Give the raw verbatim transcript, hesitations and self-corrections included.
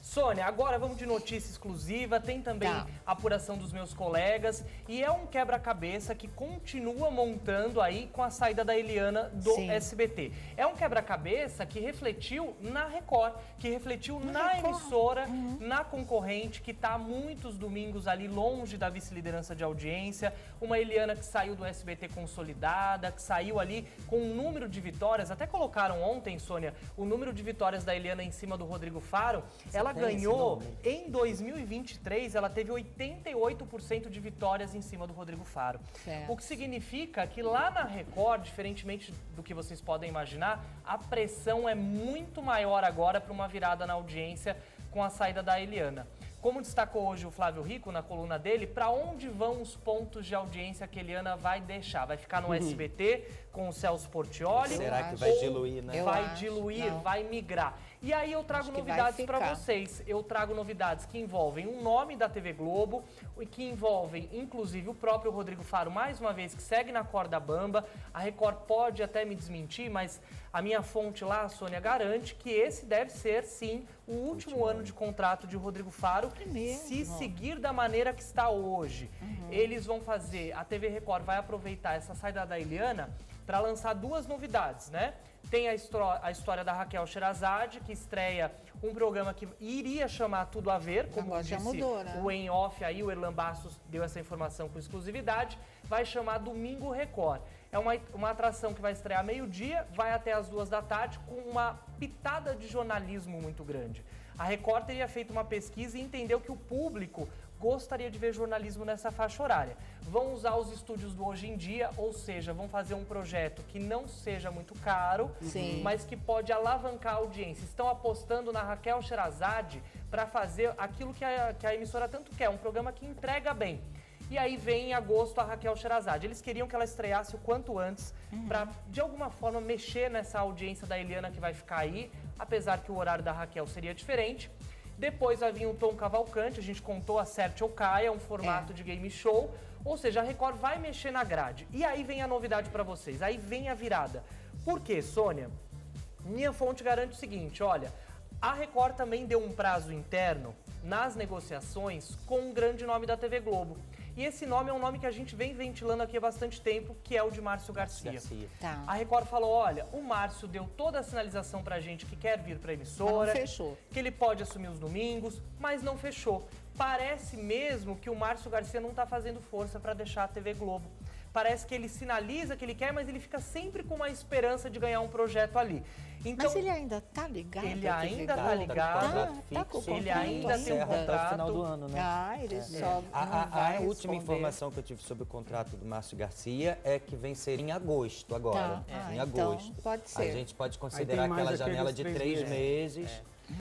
Sônia, agora vamos de notícia exclusiva, tem também Tá. a apuração dos meus colegas e é um quebra-cabeça que continua montando aí com a saída da Eliana do Sim. S B T. É um quebra-cabeça que refletiu na Record, que refletiu na, na emissora, uhum. na concorrente, que está há muitos domingos ali longe da vice-liderança de audiência, uma Eliana que saiu do S B T consolidada, que saiu ali com um número de vitórias, até colocaram ontem, Sônia, o número de vitórias da Eliana em cima do Rodrigo Faro. Você ela ganhou, em dois mil e vinte e três, ela teve oitenta e oito por cento de vitórias em cima do Rodrigo Faro. Certo. O que significa que lá na Record, diferentemente do que vocês podem imaginar, a pressão é muito maior agora para uma virada na audiência com a saída da Eliana. Como destacou hoje o Flávio Rico na coluna dele, para onde vão os pontos de audiência que a Eliana vai deixar? Vai ficar no uhum. S B T com o Celso Portiolli? Será que vai diluir, né? Vai acho, diluir, não. vai migrar. E aí eu trago novidades para vocês. Eu trago novidades que envolvem o nome da T V Globo, e que envolvem, inclusive, o próprio Rodrigo Faro, mais uma vez, que segue na corda bamba. A Record pode até me desmentir, mas a minha fonte lá, a Sônia, garante que esse deve ser, sim, o último, último ano de contrato de Rodrigo Faro, é se seguir da maneira que está hoje. Uhum. Eles vão fazer, a T V Record vai aproveitar essa saída da Eliana para lançar duas novidades, né? Tem a, a história da Raquel Sherazade, que estreia um programa que iria chamar Tudo a Ver, como agora disse já mudou, né? o em off aí, o Erlan Bastos deu essa informação com exclusividade, vai chamar Domingo Record. É uma, uma atração que vai estrear meio-dia, vai até as duas da tarde, com uma pitada de jornalismo muito grande. A Record teria feito uma pesquisa e entendeu que o público gostaria de ver jornalismo nessa faixa horária. Vão usar os estúdios do Hoje em Dia, ou seja, vão fazer um projeto que não seja muito caro, Sim. mas que pode alavancar a audiência. Estão apostando na Raquel Sherazade para fazer aquilo que a, que a emissora tanto quer, um programa que entrega bem. E aí vem em agosto a Raquel Sherazade. Eles queriam que ela estreasse o quanto antes, uhum. para, de alguma forma, mexer nessa audiência da Eliana que vai ficar aí, apesar que o horário da Raquel seria diferente. Depois vai vir o Tom Cavalcante, a gente contou, Acerte ou Caia, um formato é. de game show. Ou seja, a Record vai mexer na grade. E aí vem a novidade para vocês, aí vem a virada. Por quê, Sônia? Minha fonte garante o seguinte, olha, a Record também deu um prazo interno nas negociações com um grande nome da T V Globo. E esse nome é um nome que a gente vem ventilando aqui há bastante tempo, que é o de Márcio Garcia. Garcia. Tá. A Record falou, olha, o Márcio deu toda a sinalização pra gente que quer vir pra emissora. Mas não fechou. Que ele pode assumir os domingos, mas não fechou. Parece mesmo que o Márcio Garcia não tá fazendo força pra deixar a T V Globo. Parece que ele sinaliza que ele quer, mas ele fica sempre com uma esperança de ganhar um projeto ali. Então, mas ele ainda tá ligado? Ele ainda tá, tá ligado. Tá, tá com o ele ainda tem um contrato. Até o final do ano, né? Ah, ele é. só a, não a, vai a última responder. informação que eu tive sobre o contrato do Márcio Garcia é que venceria em agosto agora. Tá. É. Ah, em então, agosto. pode ser. A gente pode considerar aquela janela de três meses. meses. É.